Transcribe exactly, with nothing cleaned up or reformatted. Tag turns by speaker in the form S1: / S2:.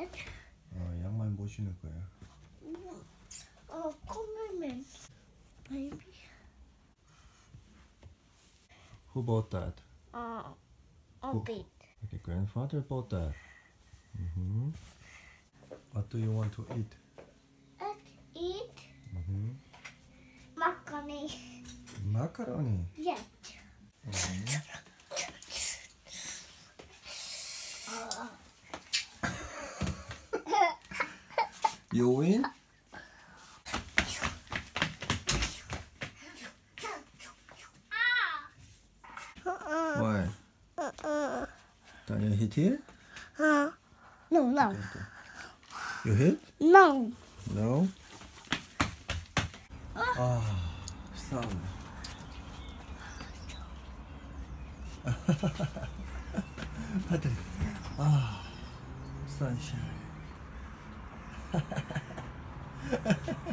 S1: 어, 양말 뭐 신을 거야?
S2: 어, 컴플맨. Baby.
S1: Who bought that?
S2: 어, 어,
S1: Who?
S2: bit.
S1: Okay, grandfather bought that. Mm-hmm. What do you want to eat?
S2: Eat
S1: Mm-hmm.
S2: macaroni.
S1: Macaroni.
S2: Yes.
S1: Mm-hmm. You win? Why? Daniel hit here?
S2: Uh, no, no,
S1: You hit?
S2: no.
S1: No? 아, 싸움. 하여튼, 아, sunshine.